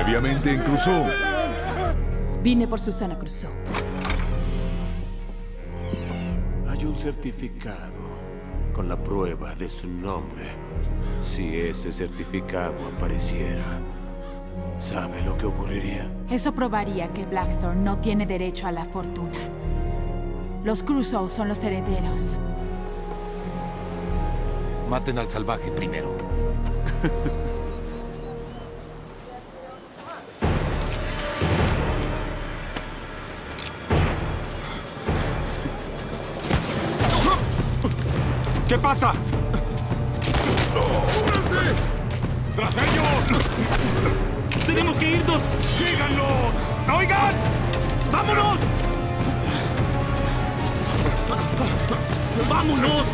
Previamente en Crusoe. Vine por Susana Crusoe. Hay un certificado con la prueba de su nombre. Si ese certificado apareciera, ¿sabe lo que ocurriría? Eso probaría que Blackthorn no tiene derecho a la fortuna. Los Crusoe son los herederos. Maten al salvaje primero. ¿Qué pasa? ¡Cúbranse! ¡Tras ellos! ¡Tenemos que irnos! ¡Síganos! ¡Oigan! ¡Vámonos! ¡Vámonos!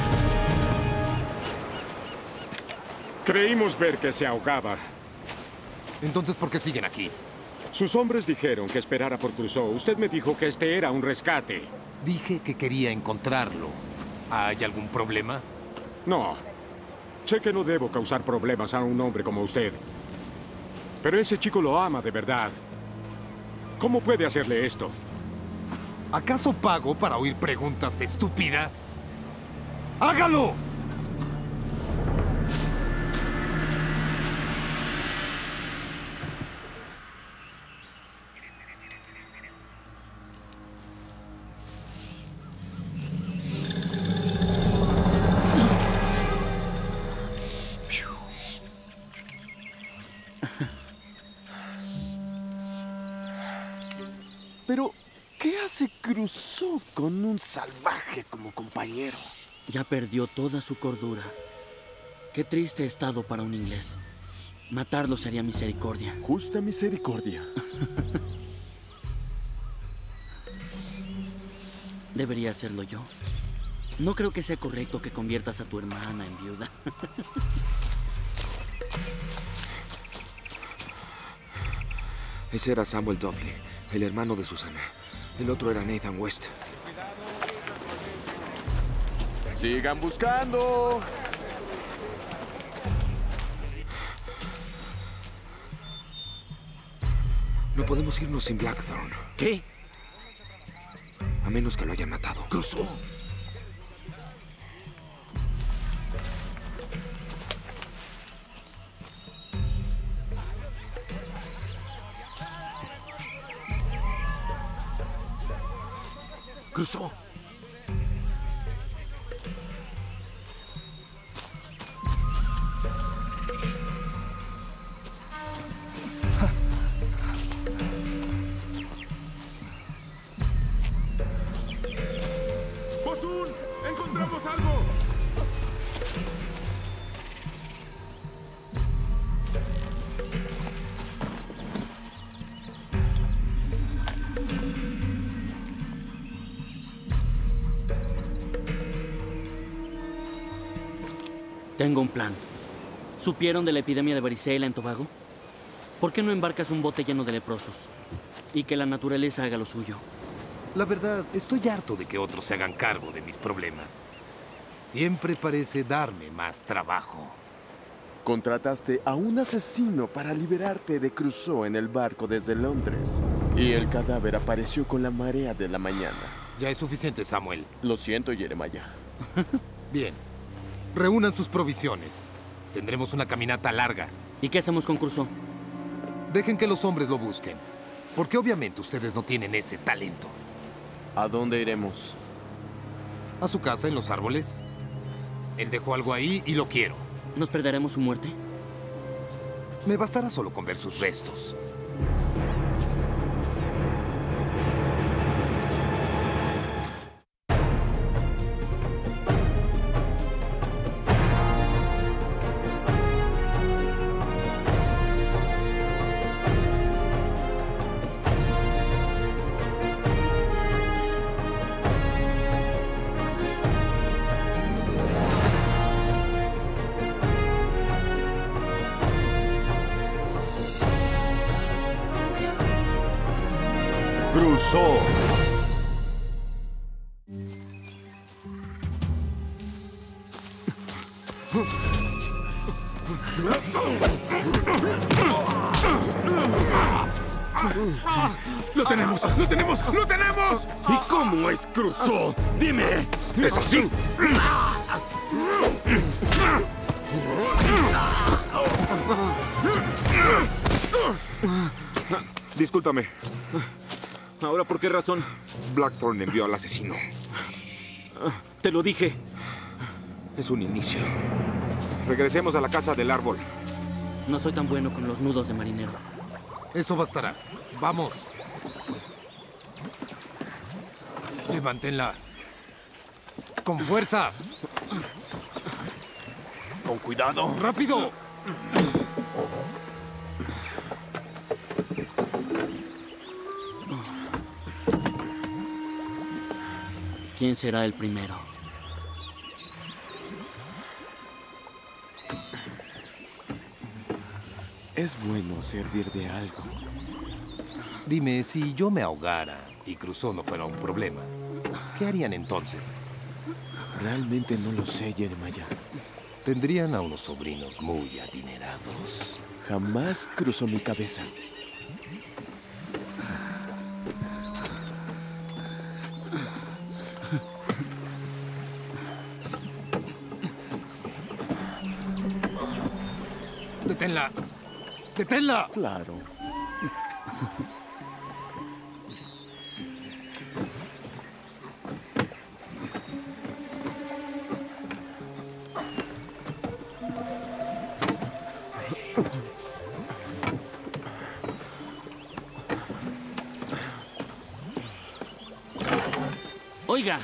Creímos ver que se ahogaba. Entonces, ¿por qué siguen aquí? Sus hombres dijeron que esperara por Crusoe. Usted me dijo que este era un rescate. Dije que quería encontrarlo. ¿Hay algún problema? No. Sé que no debo causar problemas a un hombre como usted. Pero ese chico lo ama de verdad. ¿Cómo puede hacerle esto? ¿Acaso pago para oír preguntas estúpidas? ¡Hágalo! Pero, ¿qué hace Crusoe con un salvaje como compañero? Ya perdió toda su cordura. Qué triste estado para un inglés. Matarlo sería misericordia. Justa misericordia. Debería hacerlo yo. No creo que sea correcto que conviertas a tu hermana en viuda. Ese era Samuel Dudley, el hermano de Susana. El otro era Nathan West. ¡Sigan buscando! No podemos irnos sin Blackthorn. ¿Qué? A menos que lo hayan matado. ¡Crusoe! ¡Crusoe! ¡Bosún! ¡Encontramos algo! Tengo un plan. ¿Supieron de la epidemia de varicela en Tobago? ¿Por qué no embarcas un bote lleno de leprosos? Y que la naturaleza haga lo suyo. La verdad, estoy harto de que otros se hagan cargo de mis problemas. Siempre parece darme más trabajo. Contrataste a un asesino para liberarte de Crusoe en el barco desde Londres. Y el cadáver apareció con la marea de la mañana. Ya es suficiente, Samuel. Lo siento, Jeremiah. Bien. Reúnan sus provisiones. Tendremos una caminata larga. ¿Y qué hacemos con Crusoe? Dejen que los hombres lo busquen. Porque obviamente ustedes no tienen ese talento. ¿A dónde iremos? A su casa en los árboles. Él dejó algo ahí y lo quiero. ¿Nos perderemos su muerte? Me bastará solo con ver sus restos. Crusoe. ¡Lo tenemos! ¡Lo tenemos! ¡Lo tenemos! ¿Y cómo es Crusoe? ¡Dime! ¡Es así! Discúlpame. ¿Ahora por qué razón? Blackthorn envió al asesino. Te lo dije. Es un inicio. Regresemos a la casa del árbol. No soy tan bueno con los nudos de marinero. Eso bastará. ¡Vamos! Levántenla. ¡Con fuerza! Con cuidado. ¡Rápido! ¿Quién será el primero? Es bueno servir de algo. Dime, si yo me ahogara y Crusoe no fuera un problema, ¿qué harían entonces? Realmente no lo sé, Jeremiah. Tendrían a unos sobrinos muy adinerados. Jamás cruzó mi cabeza. ¡Deténla! ¡Deténla! Claro. Oiga.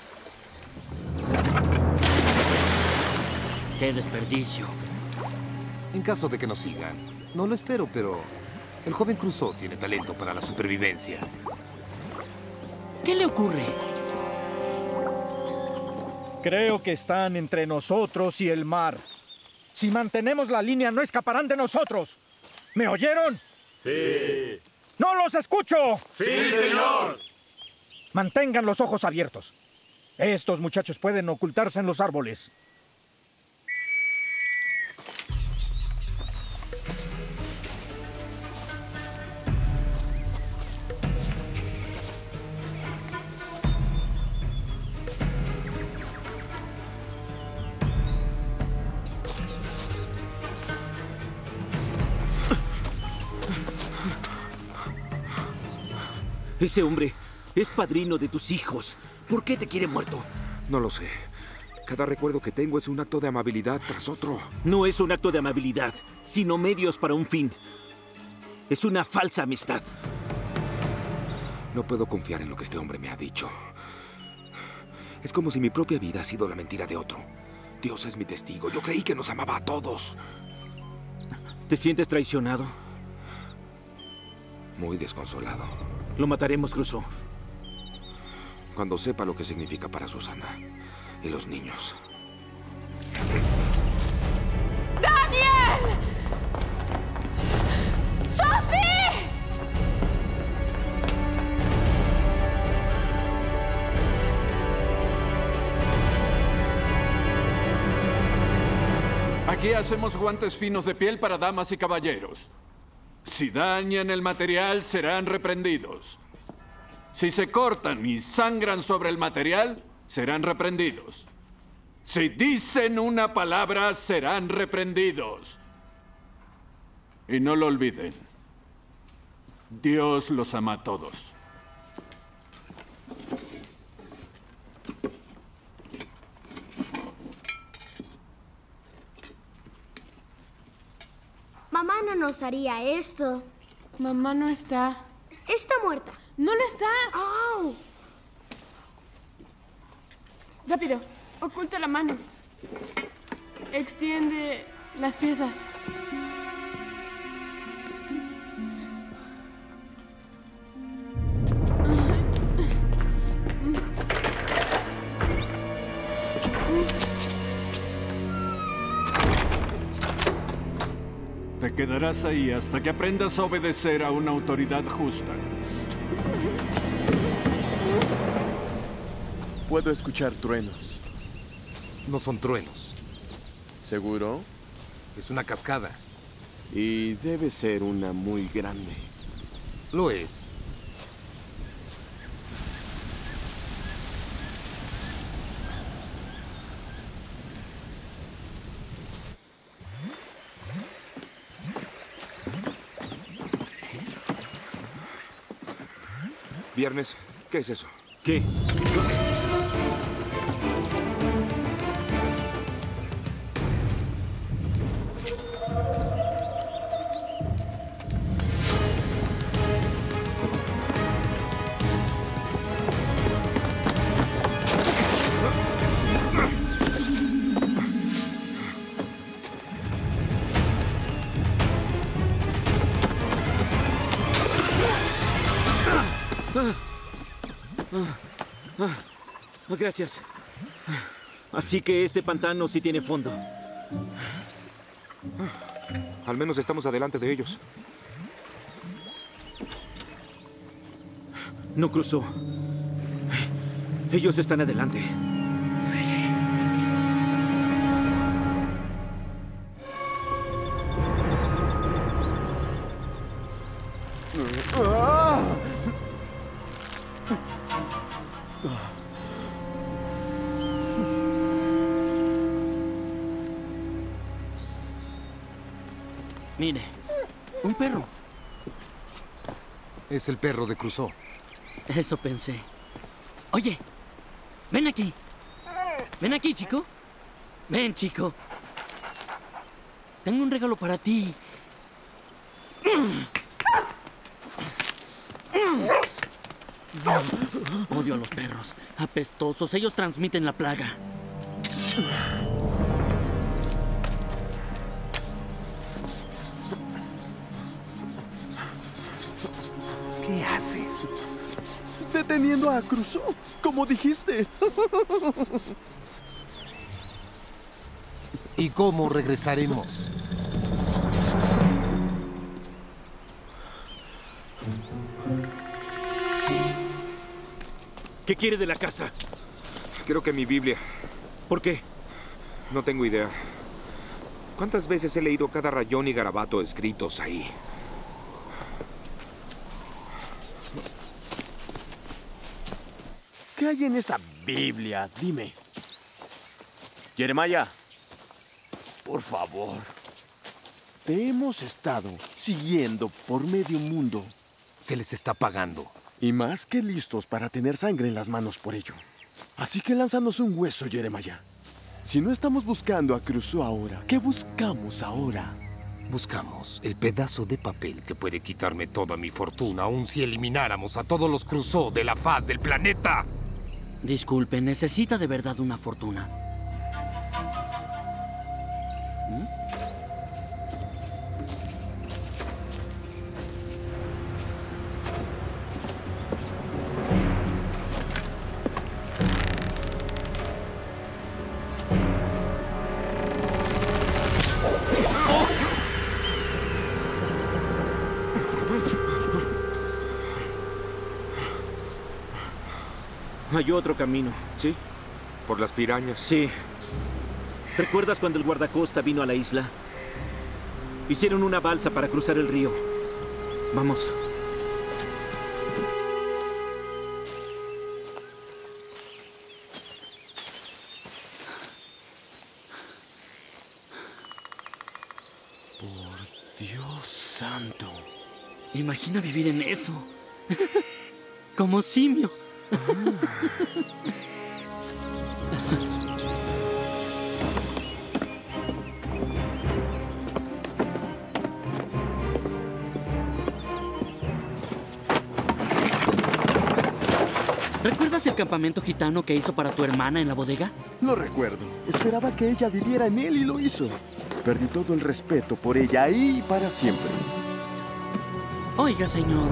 ¡Qué desperdicio! En caso de que nos sigan, no lo espero, pero el joven Crusoe tiene talento para la supervivencia. ¿Qué le ocurre? Creo que están entre nosotros y el mar. Si mantenemos la línea, no escaparán de nosotros. ¿Me oyeron? Sí. ¡No los escucho! ¡Sí, señor! Mantengan los ojos abiertos. Estos muchachos pueden ocultarse en los árboles. Ese hombre es padrino de tus hijos. ¿Por qué te quiere muerto? No lo sé. Cada recuerdo que tengo es un acto de amabilidad tras otro. No es un acto de amabilidad, sino medios para un fin. Es una falsa amistad. No puedo confiar en lo que este hombre me ha dicho. Es como si mi propia vida ha sido la mentira de otro. Dios es mi testigo. Yo creí que nos amaba a todos. ¿Te sientes traicionado? Muy desconsolado. Lo mataremos, Crusoe. Cuando sepa lo que significa para Susana y los niños. ¡Daniel! ¡Sophie! Aquí hacemos guantes finos de piel para damas y caballeros. Si dañan el material, serán reprendidos. Si se cortan y sangran sobre el material, serán reprendidos. Si dicen una palabra, serán reprendidos. Y no lo olviden. Dios los ama a todos. Mamá no nos haría esto. Mamá no está. Está muerta. ¡No lo está! ¡Au! Rápido, oculta la mano. Extiende las piezas. Te quedarás ahí hasta que aprendas a obedecer a una autoridad justa. Puedo escuchar truenos. No son truenos. Lo es. Viernes, ¿qué es eso? ¿Qué? Gracias. Así que este pantano sí tiene fondo. Al menos estamos adelante de ellos. No cruzó. Ellos están adelante. Mire, un perro. Es el perro de Crusoe. Eso pensé. Oye, ven aquí. Ven aquí, chico. Ven, chico. Tengo un regalo para ti. Odio a los perros. Apestosos. Ellos transmiten la plaga. ¿Qué haces? Deteniendo a Crusoe, como dijiste. ¿Y cómo regresaremos? ¿Qué quiere de la casa? Creo que mi Biblia. ¿Por qué? No tengo idea. ¿Cuántas veces he leído cada rayón y garabato escritos ahí? ¿Qué hay en esa Biblia? Dime. Jeremiah, por favor. Te hemos estado siguiendo por medio mundo. Se les está pagando. Y más que listos para tener sangre en las manos por ello. Así que lánzanos un hueso, Jeremiah. Si no estamos buscando a Crusoe ahora, ¿qué buscamos ahora? Buscamos el pedazo de papel que puede quitarme toda mi fortuna, aun si elimináramos a todos los Crusoe de la faz del planeta. Disculpe, ¿necesita de verdad una fortuna? Hay otro camino, ¿sí? ¿Por las pirañas? Sí. ¿Recuerdas cuando el guardacosta vino a la isla? Hicieron una balsa para cruzar el río. Vamos. Por Dios santo. Imagina vivir en eso. Como simio. ¿Recuerdas el campamento gitano que hizo para tu hermana en la bodega? Lo recuerdo. Esperaba que ella viviera en él y lo hizo. Perdí todo el respeto por ella ahí para siempre. Oiga, señor.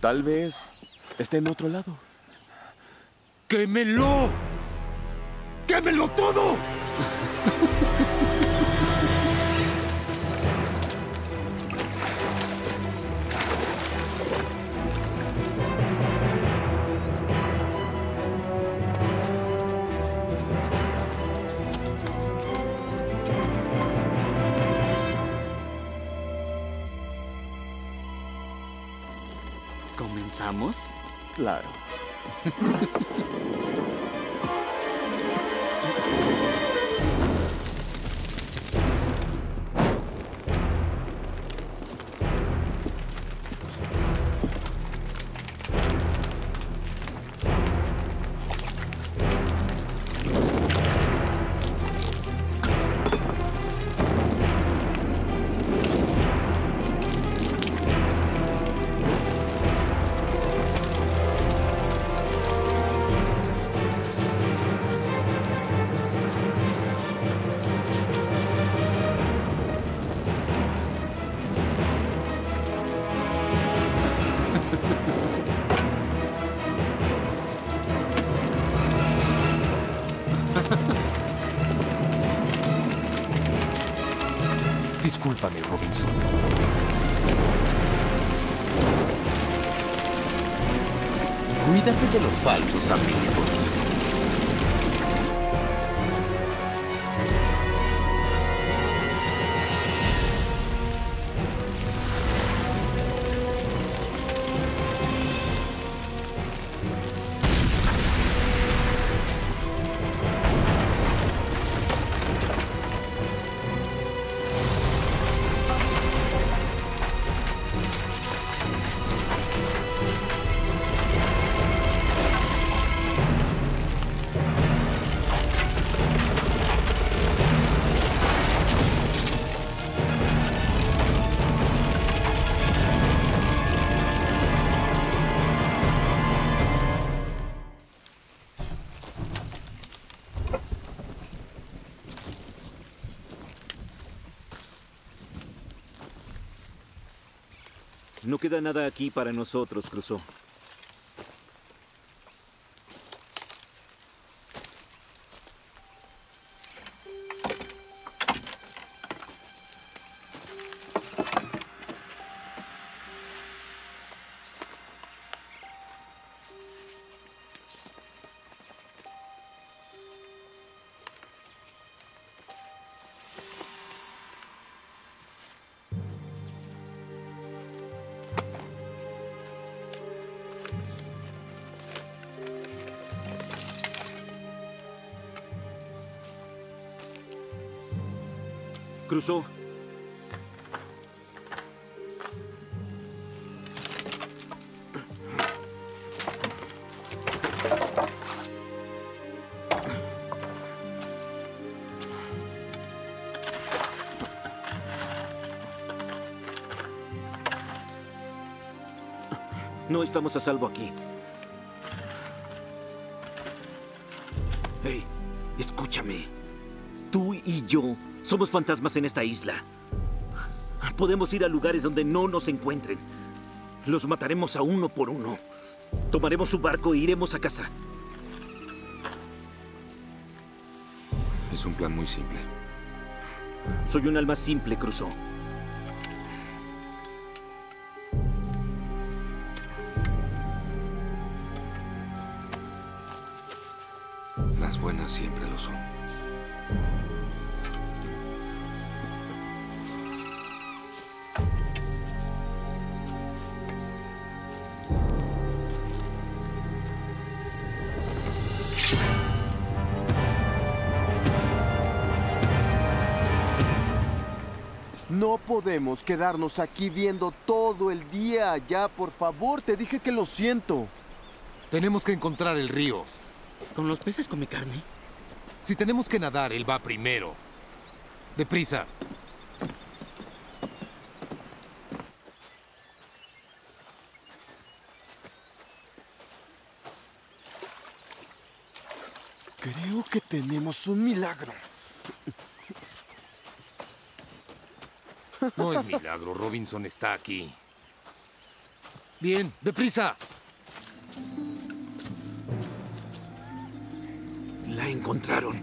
Tal vez esté en otro lado. ¡Quémelo! ¡Quémelo todo! ¿Comenzamos? Claro. Discúlpame, Robinson. Cuídate de los falsos amigos. No queda nada aquí para nosotros, Crusoe. Crusoe. No estamos a salvo aquí. Hey, escúchame. Tú y yo somos fantasmas en esta isla. Podemos ir a lugares donde no nos encuentren. Los mataremos a uno por uno. Tomaremos su barco e iremos a casa. Es un plan muy simple. Soy un alma simple, Crusoe. Las buenas siempre lo son. No podemos quedarnos aquí viendo todo el día. Ya, por favor, te dije que lo siento. Tenemos que encontrar el río. ¿Con los peces come carne? Si tenemos que nadar, él va primero. ¡Deprisa! Creo que tenemos un milagro. No es milagro, Robinson está aquí. Bien, deprisa. La encontraron.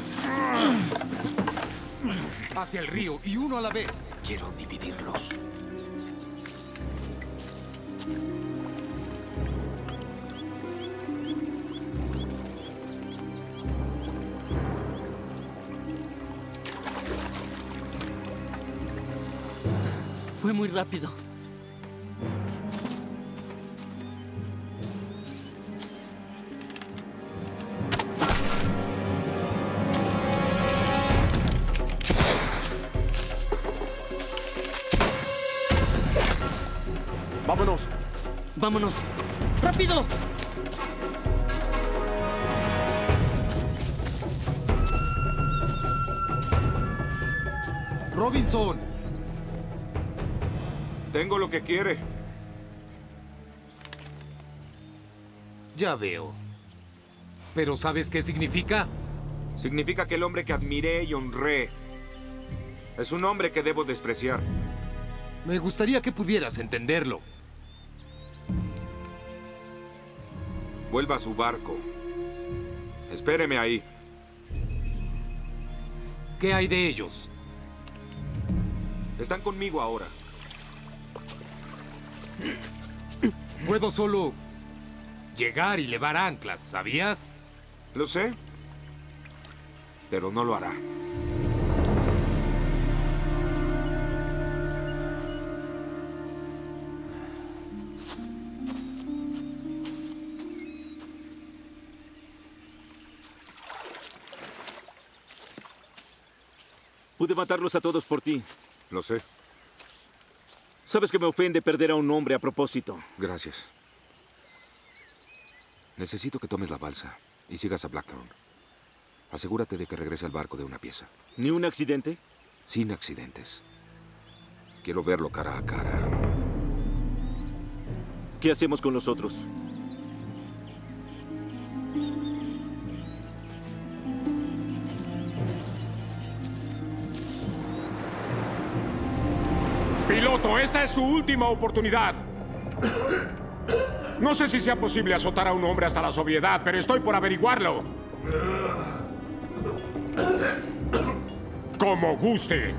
Hacia el río y uno a la vez. Quiero dividirlos. Fue muy rápido. ¡Vámonos! ¡Vámonos! ¡Rápido! Robinson. Tengo lo que quiere. Ya veo. ¿Pero sabes qué significa? Significa que el hombre que admiré y honré es un hombre que debo despreciar. Me gustaría que pudieras entenderlo. Vuelva a su barco. Espéreme ahí. ¿Qué hay de ellos? Están conmigo ahora. Puedo solo llegar y levar anclas, ¿sabías? Lo sé, pero no lo hará. Pude matarlos a todos por ti. Lo sé. Sabes que me ofende perder a un hombre a propósito. Gracias. Necesito que tomes la balsa y sigas a Blackthorn. Asegúrate de que regrese al barco de una pieza. ¿Ni un accidente? Sin accidentes. Quiero verlo cara a cara. ¿Qué hacemos con los otros? Piloto, esta es su última oportunidad. No sé si sea posible azotar a un hombre hasta la sobriedad, pero estoy por averiguarlo. Como guste.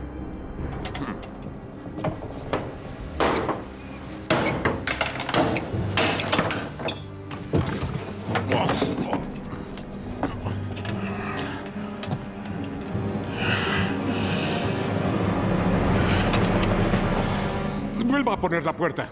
Vuelva a poner la puerta.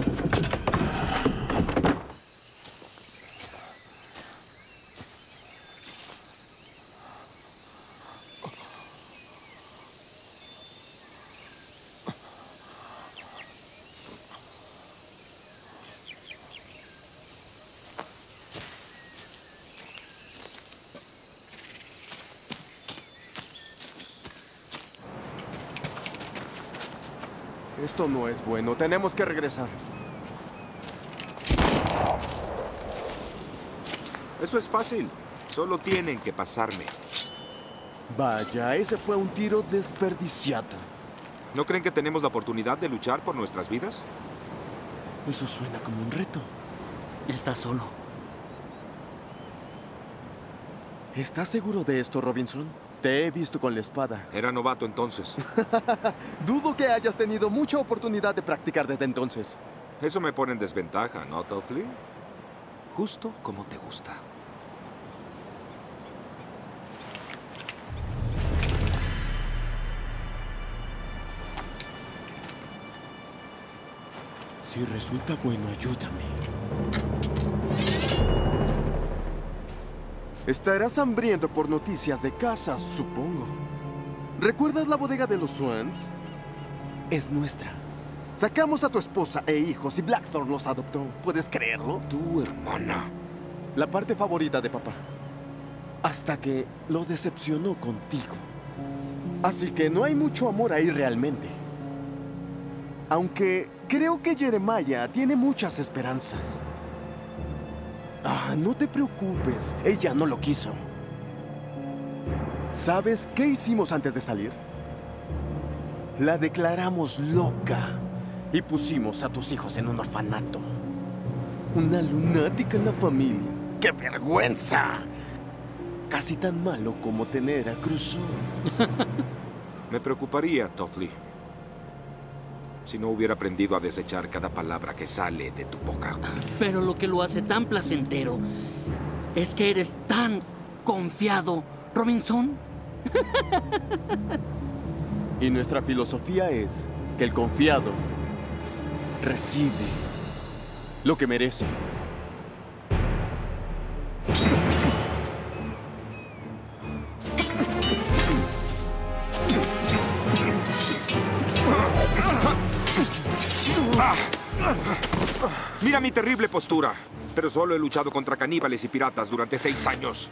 Esto no es bueno. Tenemos que regresar. Eso es fácil. Solo tienen que pasarme. Vaya, ese fue un tiro desperdiciado. ¿No creen que tenemos la oportunidad de luchar por nuestras vidas? Eso suena como un reto. Está solo. ¿Estás seguro de esto, Robinson? Te he visto con la espada. Era novato entonces. Dudo que hayas tenido mucha oportunidad de practicar desde entonces. Eso me pone en desventaja, ¿no, Toffley? Justo como te gusta. Si resulta bueno, ayúdame. Estarás hambriento por noticias de casa, supongo. ¿Recuerdas la bodega de los Swans? Es nuestra. Sacamos a tu esposa e hijos y Blackthorn los adoptó. ¿Puedes creerlo? Tu hermana. La parte favorita de papá. Hasta que lo decepcionó contigo. Así que no hay mucho amor ahí realmente. Aunque creo que Jeremiah tiene muchas esperanzas. No te preocupes. Ella no lo quiso. ¿Sabes qué hicimos antes de salir? La declaramos loca y pusimos a tus hijos en un orfanato. Una lunática en la familia. ¡Qué vergüenza! Casi tan malo como tener a Crusoe. Me preocuparía, Toffley, si no hubiera aprendido a desechar cada palabra que sale de tu boca. Pero lo que lo hace tan placentero es que eres tan confiado, Robinson. Y nuestra filosofía es que el confiado recibe lo que merece. Mira mi terrible postura. Pero solo he luchado contra caníbales y piratas durante 6 años.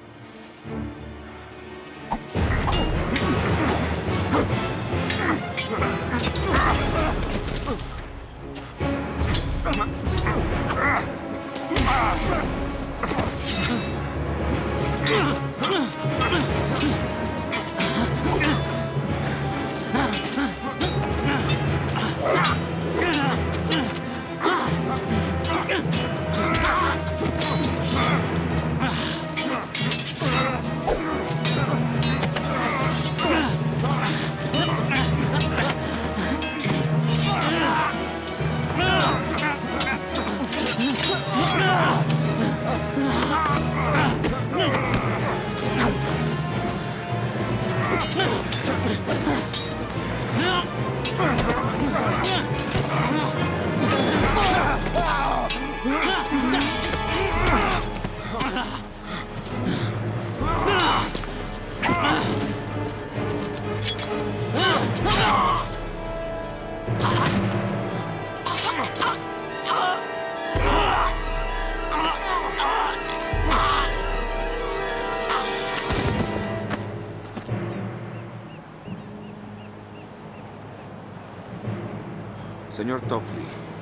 Señor Toffley,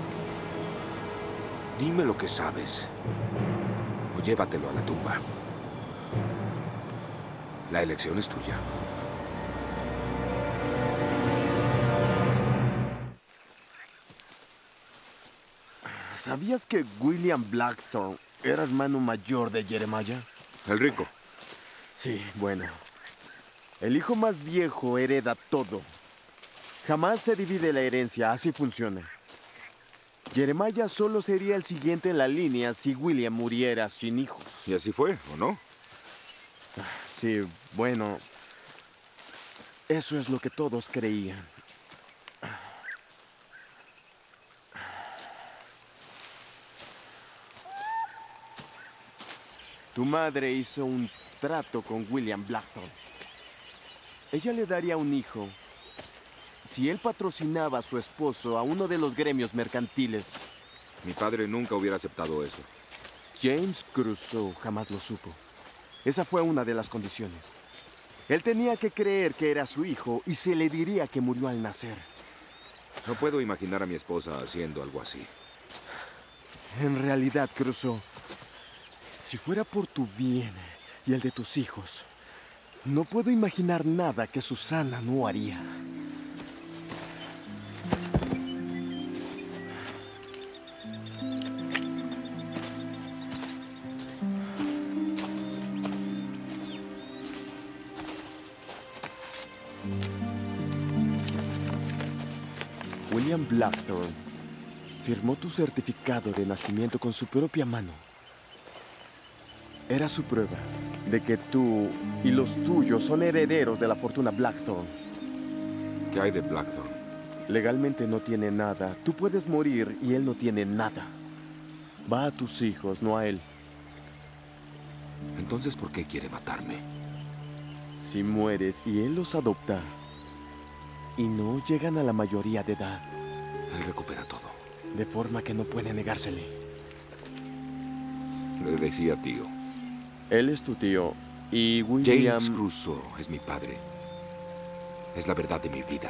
dime lo que sabes o llévatelo a la tumba. La elección es tuya. ¿Sabías que William Blackthorne era hermano mayor de Jeremiah? El rico. Sí, bueno. El hijo más viejo hereda todo. Jamás se divide la herencia, así funciona. Jeremiah solo sería el siguiente en la línea si William muriera sin hijos. Y así fue, ¿o no? Sí, bueno. Eso es lo que todos creían. Tu madre hizo un trato con William Blackthorne. Ella le daría un hijo si él patrocinaba a su esposo a uno de los gremios mercantiles. Mi padre nunca hubiera aceptado eso. James Crusoe jamás lo supo. Esa fue una de las condiciones. Él tenía que creer que era su hijo y se le diría que murió al nacer. No puedo imaginar a mi esposa haciendo algo así. En realidad, Crusoe, si fuera por tu bien y el de tus hijos, no puedo imaginar nada que Susana no haría. William Blackthorne firmó tu certificado de nacimiento con su propia mano. Era su prueba de que tú y los tuyos son herederos de la fortuna Blackthorne. ¿Qué hay de Blackthorne? Legalmente no tiene nada. Tú puedes morir y él no tiene nada. Va a tus hijos, no a él. Entonces, ¿por qué quiere matarme? Si mueres y él los adopta y no llegan a la mayoría de edad, él recupera todo. De forma que no puede negársele. Le decía tío. Él es tu tío y William... James Crusoe es mi padre. Es la verdad de mi vida.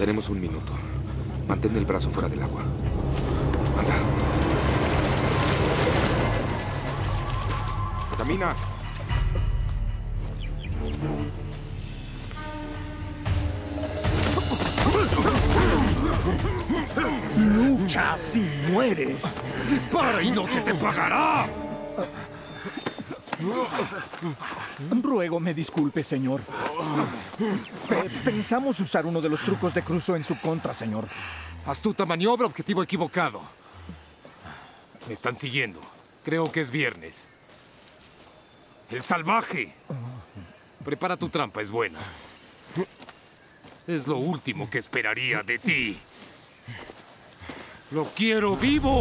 Tenemos un minuto. Mantén el brazo fuera del agua. Anda. Camina. Lucha si mueres. ¡Dispara y no se te pagará! Ruego me disculpe, señor. Pensamos usar uno de los trucos de Crusoe en su contra, señor. Astuta maniobra, objetivo equivocado. Me están siguiendo. Creo que es viernes. ¡El salvaje! Prepara tu trampa, es buena. Es lo último que esperaría de ti. ¡Lo quiero vivo!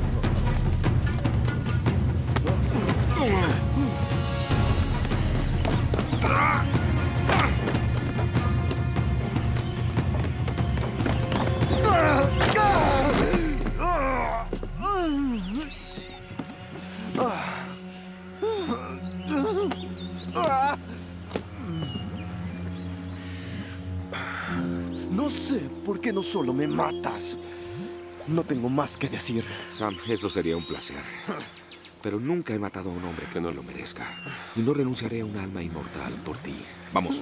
No sé por qué no solo me matas. No tengo más que decir. Sam, eso sería un placer. Pero nunca he matado a un hombre que no lo merezca. Y no renunciaré a un alma inmortal por ti. Vamos.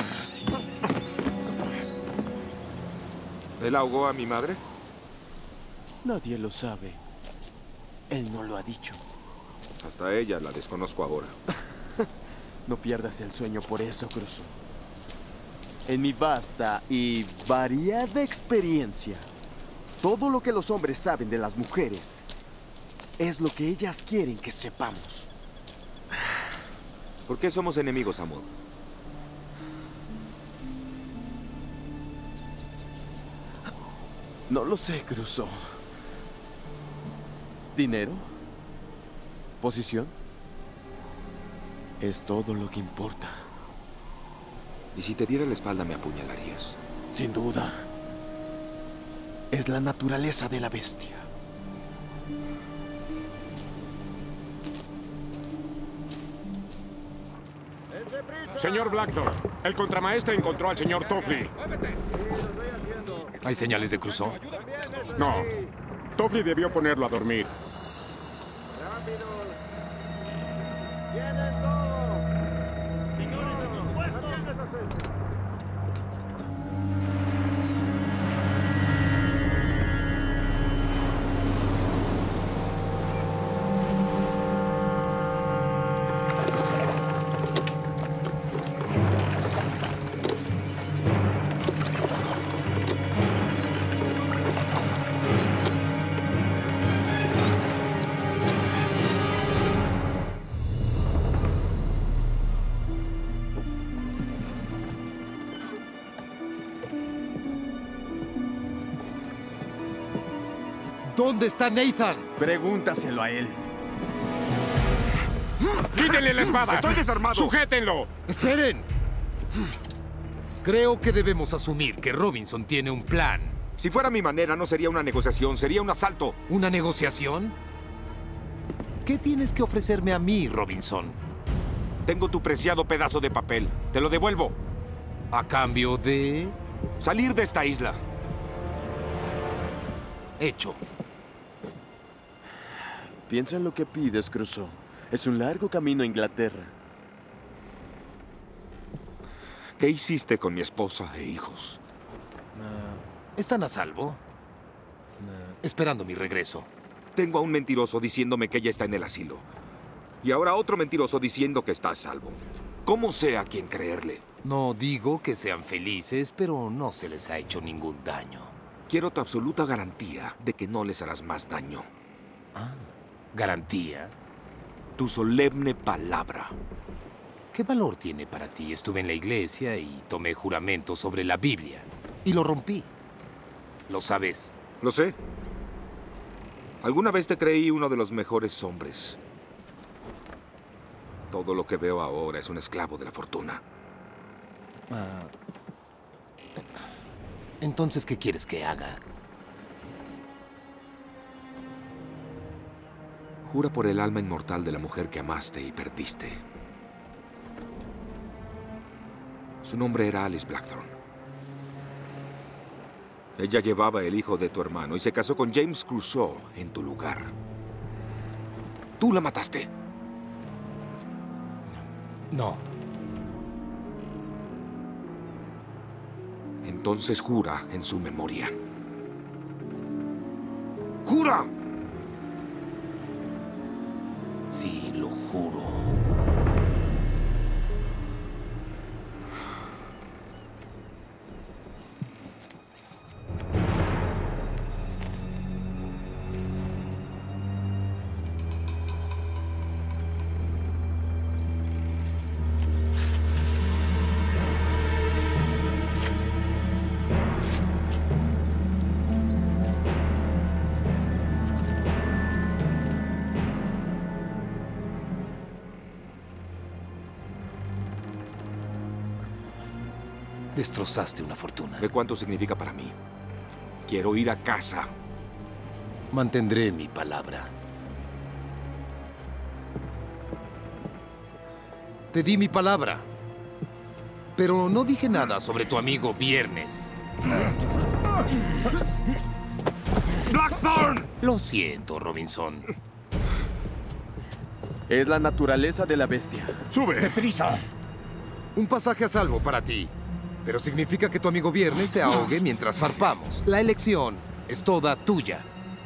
¿Él ahogó a mi madre? Nadie lo sabe. Él no lo ha dicho. Hasta ella la desconozco ahora. No pierdas el sueño por eso, Crusoe. En mi vasta y variada experiencia, todo lo que los hombres saben de las mujeres es lo que ellas quieren que sepamos. ¿Por qué somos enemigos, amor? No lo sé, Crusoe. ¿Dinero? ¿Posición? Es todo lo que importa. ¿Y si te diera la espalda me apuñalarías? Sin duda. Es la naturaleza de la bestia. Señor Blackthorn, el contramaestre encontró al señor Toffley. ¿Hay señales de Crusoe? No. Toffley debió ponerlo a dormir. ¡Tienen todo! ¡Señores de sus puestos! ¿Dónde está Nathan? Pregúntaselo a él. ¡Quítenle la espada! ¡Estoy desarmado! ¡Sujétenlo! ¡Esperen! Creo que debemos asumir que Robinson tiene un plan. Si fuera mi manera, no sería una negociación, sería un asalto. ¿Una negociación? ¿Qué tienes que ofrecerme a mí, Robinson? Tengo tu preciado pedazo de papel. Te lo devuelvo. ¿A cambio de...? Salir de esta isla. Hecho. Piensa en lo que pides, Crusoe. Es un largo camino a Inglaterra. ¿Qué hiciste con mi esposa e hijos? ¿Están a salvo? Esperando mi regreso. Tengo a un mentiroso diciéndome que ella está en el asilo. Y ahora otro mentiroso diciendo que está a salvo. ¿Cómo sé a quién creerle? No digo que sean felices, pero no se les ha hecho ningún daño. Quiero tu absoluta garantía de que no les harás más daño. ¿Garantía? Tu solemne palabra. ¿Qué valor tiene para ti? Estuve en la iglesia y tomé juramento sobre la Biblia. Y lo rompí. ¿Lo sabes? Lo sé. Alguna vez te creí uno de los mejores hombres. Todo lo que veo ahora es un esclavo de la fortuna. Entonces, ¿qué quieres que haga? Jura por el alma inmortal de la mujer que amaste y perdiste. Su nombre era Alice Blackthorn. Ella llevaba el hijo de tu hermano y se casó con James Crusoe en tu lugar. ¿Tú la mataste? No. Entonces jura en su memoria. ¡Jura! Sí, lo juro. Destrozaste una fortuna. ¿De cuánto significa para mí? Quiero ir a casa. Mantendré mi palabra. Te di mi palabra. Pero no dije nada sobre tu amigo Viernes. ¡Blackthorn! Lo siento, Robinson. Es la naturaleza de la bestia. ¡Sube! ¡Deprisa! Un pasaje a salvo para ti. Pero significa que tu amigo Viernes se ahogue mientras zarpamos. La elección es toda tuya.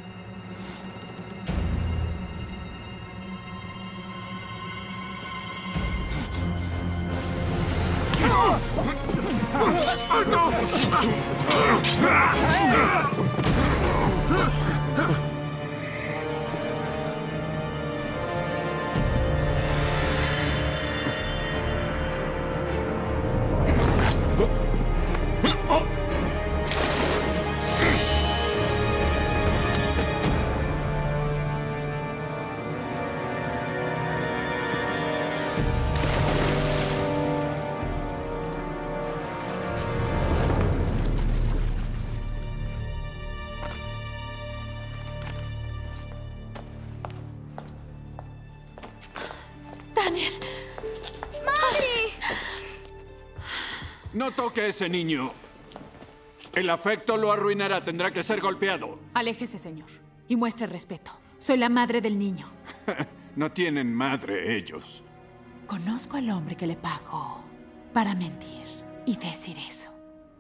¡Alto! Daniel. ¡Madre! No toque a ese niño. El afecto lo arruinará. Tendrá que ser golpeado. Aléjese, señor, y muestre respeto. Soy la madre del niño. No tienen madre ellos. Conozco al hombre que le pagó para mentir y decir eso.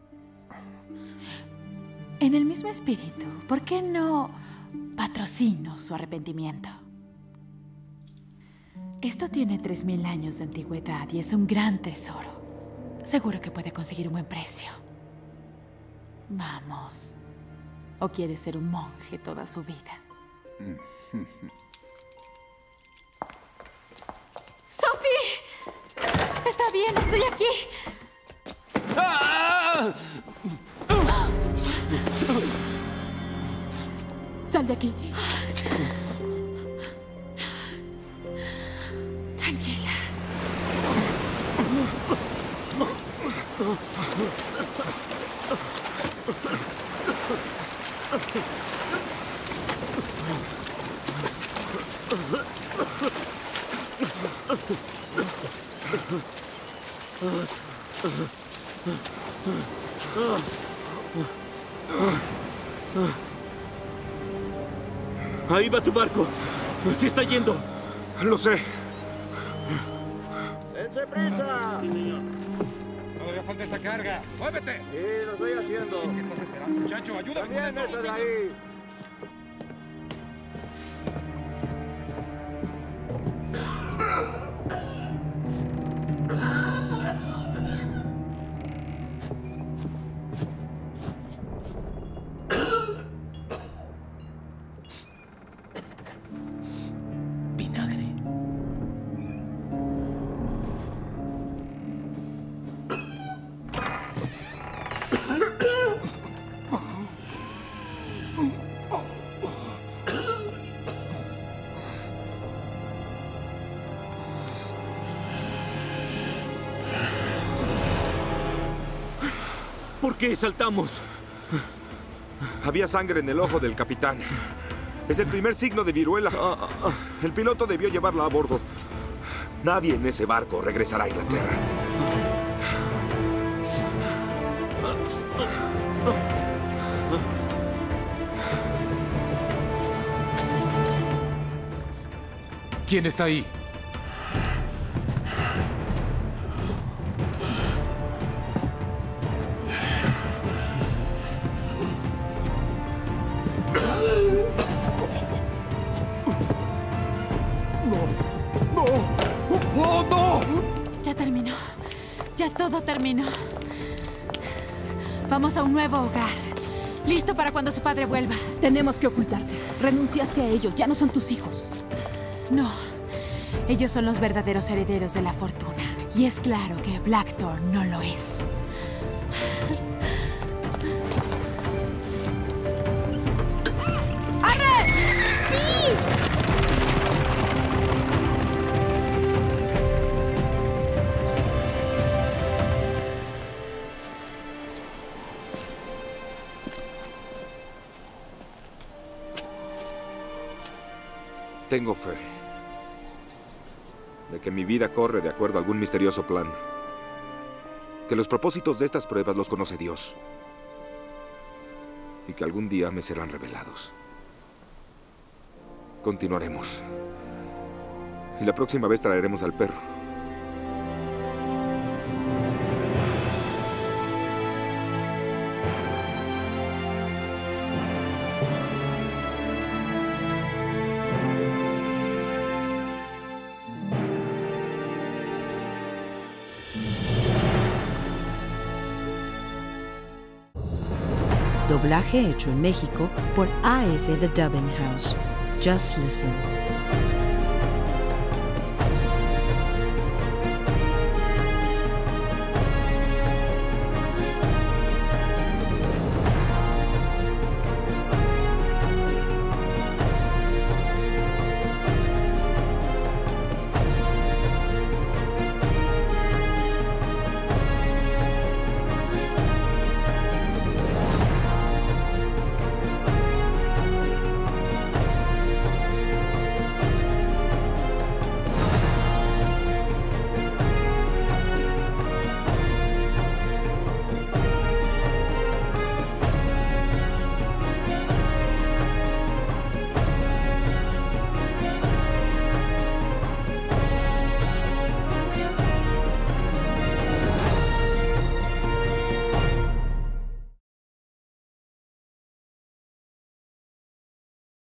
En el mismo espíritu, ¿por qué no patrocino su arrepentimiento? Esto tiene 3000 años de antigüedad y es un gran tesoro. Seguro que puede conseguir un buen precio. Vamos. ¿O quiere ser un monje toda su vida? ¡Sophie! Está bien, estoy aquí. Sal de aquí. Tranquila. Ahí va tu barco. Se está yendo. Lo sé. ¡Dense prisa! No le falta esa carga. ¡Muévete! Sí, lo estoy haciendo. ¿Qué estás esperando, muchacho? ¡Ayúdame! También ese de ahí. ¿Por qué saltamos? Había sangre en el ojo del capitán. Es el primer signo de viruela. El piloto debió llevarla a bordo. Nadie en ese barco regresará a Inglaterra. ¿Quién está ahí? Ya terminó. Ya todo terminó. Vamos a un nuevo hogar. Listo para cuando su padre vuelva. Tenemos que ocultarte. Renunciaste a ellos. Ya no son tus hijos. No. Ellos son los verdaderos herederos de la fortuna. Y es claro que Blackthorn no lo es. ¡Arre! ¡Sí! Tengo fe de que mi vida corre de acuerdo a algún misterioso plan. Que los propósitos de estas pruebas los conoce Dios. Y que algún día me serán revelados. Continuaremos. Y la próxima vez traeremos al perro. Doblaje hecho en México por AF The Dubbing House. Just Listen.